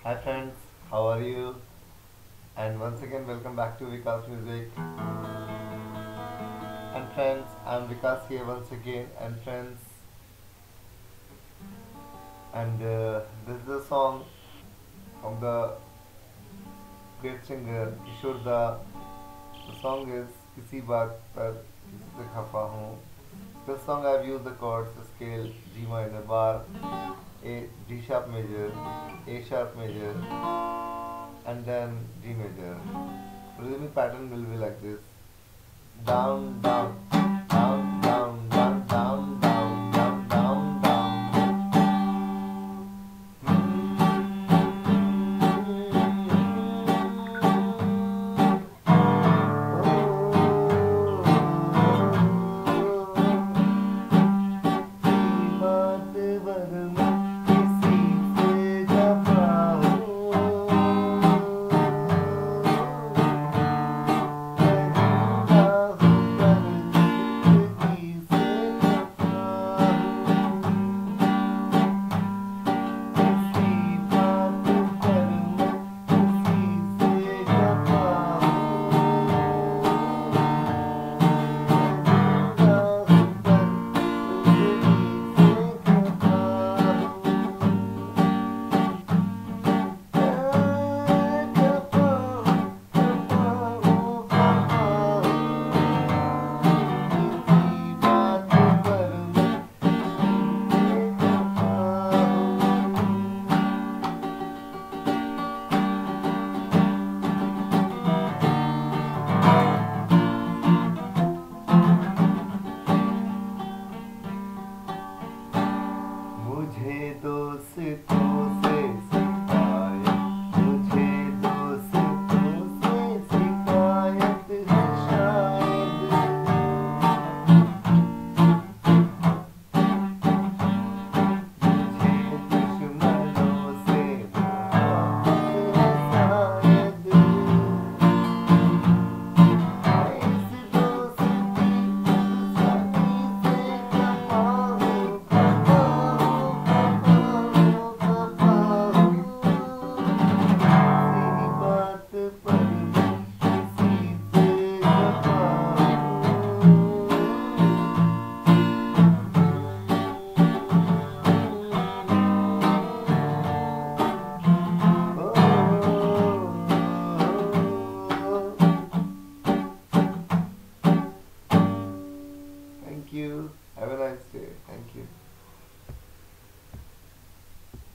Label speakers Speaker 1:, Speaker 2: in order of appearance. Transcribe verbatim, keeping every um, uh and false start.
Speaker 1: Hi friends, how are you? And once again, welcome back to Vikas Music. And friends, I'm Vikas here once again. And friends, and uh, this is a song from the great singer Kishore Da. The song is किसी बात पर किसी से खफा हूँ. This song I've used the chords scale G minor bar, A D sharp major, A sharp major, and then G major. Rhythmic pattern will be like this: down, down, down, down, down, down,